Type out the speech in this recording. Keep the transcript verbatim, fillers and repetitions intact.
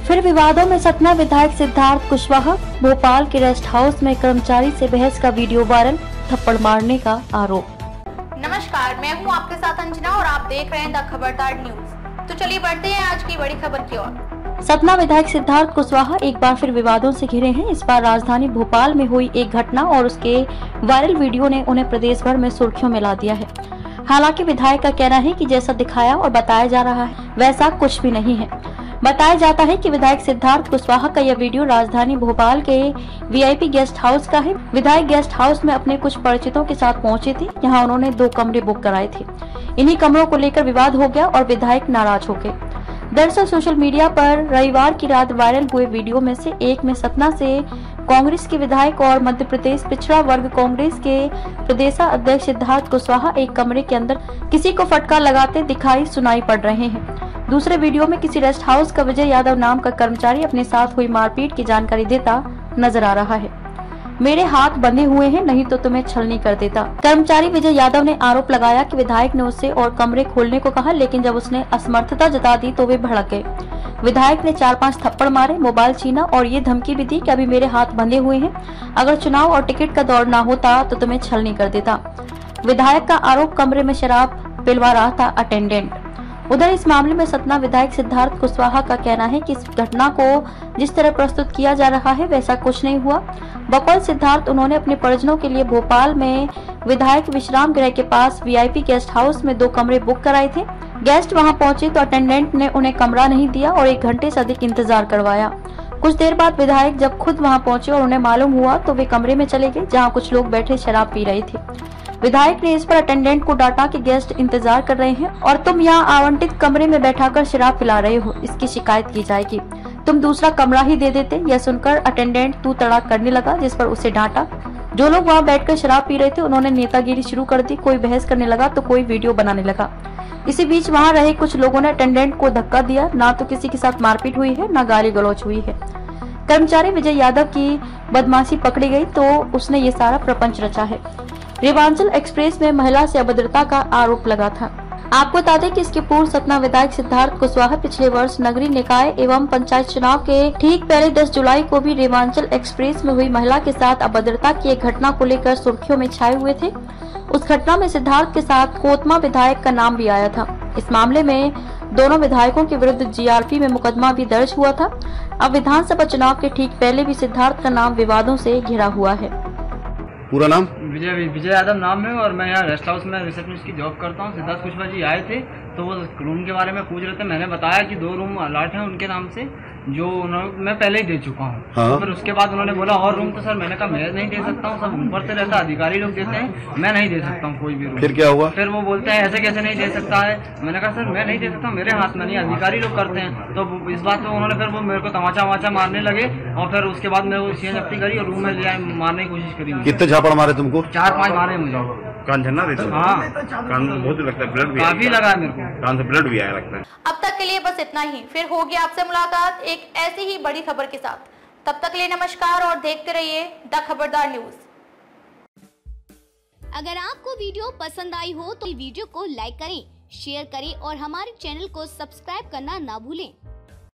फिर विवादों में सतना विधायक सिद्धार्थ कुशवाहा, भोपाल के रेस्ट हाउस में कर्मचारी से बहस का वीडियो वायरल, थप्पड़ मारने का आरोप। नमस्कार, मैं हूं आपके साथ अंजना और आप देख रहे हैं द खबरदार न्यूज। तो चलिए बढ़ते हैं आज की बड़ी खबर की ओर। सतना विधायक सिद्धार्थ कुशवाहा एक बार फिर विवादों से घिरे हैं। इस बार राजधानी भोपाल में हुई एक घटना और उसके वायरल वीडियो ने उन्हें प्रदेश भर में सुर्खियों में ला दिया है। हालांकि विधायक का कहना है कि जैसा दिखाया और बताया जा रहा है वैसा कुछ भी नहीं है। बताया जाता है कि विधायक सिद्धार्थ कुशवाहा का यह वीडियो राजधानी भोपाल के वीआईपी गेस्ट हाउस का है। विधायक गेस्ट हाउस में अपने कुछ परिचितों के साथ पहुंचे थे। यहां उन्होंने दो कमरे बुक कराए थे। इन्हीं कमरों को लेकर विवाद हो गया और विधायक नाराज हो गए। दरअसल सोशल मीडिया पर रविवार की रात वायरल हुए वीडियो में से एक में सतना से कांग्रेस के विधायक और मध्य प्रदेश पिछड़ा वर्ग कांग्रेस के प्रदेशाध्यक्ष सिद्धार्थ कुशवाहा एक कमरे के अंदर किसी को फटकार लगाते दिखाई सुनाई पड़ रहे हैं। दूसरे वीडियो में किसी रेस्ट हाउस का विजय यादव नाम का कर्मचारी अपने साथ हुई मारपीट की जानकारी देता नजर आ रहा है। मेरे हाथ बंधे हुए हैं, नहीं तो तुम्हें छलनी कर देता। कर्मचारी विजय यादव ने आरोप लगाया कि विधायक ने उससे और कमरे खोलने को कहा, लेकिन जब उसने असमर्थता जता दी तो वे भड़क गए। विधायक ने चार पांच थप्पड़ मारे, मोबाइल छीना और ये धमकी भी दी कि अभी मेरे हाथ बंधे हुए हैं, अगर चुनाव और टिकट का दौर न होता तो तुम्हें छलनी कर देता। विधायक का आरोप कमरे में शराब पिलवा रहा था अटेंडेंट। उधर इस मामले में सतना विधायक सिद्धार्थ कुशवाहा का कहना है कि इस घटना को जिस तरह प्रस्तुत किया जा रहा है वैसा कुछ नहीं हुआ। बकौल सिद्धार्थ उन्होंने अपने परिजनों के लिए भोपाल में विधायक विश्राम गृह के पास वीआईपी गेस्ट हाउस में दो कमरे बुक कराए थे। गेस्ट वहां पहुंचे तो अटेंडेंट ने उन्हें कमरा नहीं दिया और एक घंटे से अधिक इंतजार करवाया। कुछ देर बाद विधायक जब खुद वहां पहुंचे और उन्हें मालूम हुआ तो वे कमरे में चले गए जहाँ कुछ लोग बैठे शराब पी रहे थे। विधायक ने इस पर अटेंडेंट को डांटा कि गेस्ट इंतजार कर रहे हैं और तुम यहाँ आवंटित कमरे में बैठाकर शराब पिला रहे हो, इसकी शिकायत की जाएगी। तुम दूसरा कमरा ही दे देते। यह सुनकर अटेंडेंट तू तड़ाक करने लगा, जिस पर उसे डांटा। जो लोग वहाँ बैठकर शराब पी रहे थे उन्होंने नेतागिरी शुरू कर दी। कोई बहस करने लगा तो कोई वीडियो बनाने लगा। इसी बीच वहाँ रहे कुछ लोगों ने अटेंडेंट को धक्का दिया। ना तो किसी के साथ मारपीट हुई है, न गाली गलौज हुई है। कर्मचारी विजय यादव की बदमाशी पकड़ी गई तो उसने ये सारा प्रपंच रचा है। रेवांचल एक्सप्रेस में महिला से अभद्रता का आरोप लगा था। आपको बता दें कि इसके पूर्व सतना विधायक सिद्धार्थ कुशवाहा पिछले वर्ष नगरीय निकाय एवं पंचायत चुनाव के ठीक पहले दस जुलाई को भी रेवांचल एक्सप्रेस में हुई महिला के साथ अभद्रता की एक घटना को लेकर सुर्खियों में छाए हुए थे। उस घटना में सिद्धार्थ के साथ कोतमा विधायक का नाम भी आया था। इस मामले में दोनों विधायकों के विरुद्ध जीआरपी में मुकदमा भी दर्ज हुआ था। अब विधानसभा चुनाव के ठीक पहले भी सिद्धार्थ का नाम विवादों से घिरा हुआ है। पूरा नाम विजय विजय यादव नाम है और मैं यहाँ रेस्ट हाउस में रिसेप्शनिस्ट की जॉब करता हूँ। सिद्धार्थ कुशवाहा जी आए थे तो वो रूम के बारे में पूछ रहे थे। मैंने बताया कि दो रूम अलॉट हैं उनके नाम से, जो उन्होंने मैं पहले ही दे चुका हूँ। हाँ। तो फिर उसके बाद उन्होंने बोला और रूम, तो सर मैंने कहा मैं नहीं दे सकता हूँ, सब ऊपर से रहता अधिकारी लोग देते हैं, मैं नहीं दे सकता हूँ कोई भी रूम। फिर क्या हुआ? फिर वो बोलते हैं ऐसे कैसे नहीं दे सकता है। मैंने कहा सर मैं नहीं दे सकता, मेरे हाथ में नहीं, अधिकारी लोग करते हैं। तो इस बात पर उन्होंने फिर वो मेरे को तमाचा वमाचा मारने लगे और फिर उसके बाद मैं वो सीएन जब्ती करी और रूम में ले जाए मारने की कोशिश करी। कितने झापड़ मारे तुमको? चार पाँच मारे मुझे। कान झन्ना देता? हाँ, कान बहुत लगता है, ब्लड भी काफी लगा मेरे को, कान से ब्लड भी आया लगता है। अब तक के लिए बस इतना ही, फिर होगी आपसे मुलाकात एक ऐसी ही बड़ी खबर के साथ। तब तक के लिए नमस्कार और देखते रहिए द खबरदार न्यूज। अगर आपको वीडियो पसंद आई हो तो वीडियो को लाइक करें, शेयर करें और हमारे चैनल को सब्सक्राइब करना ना भूलें।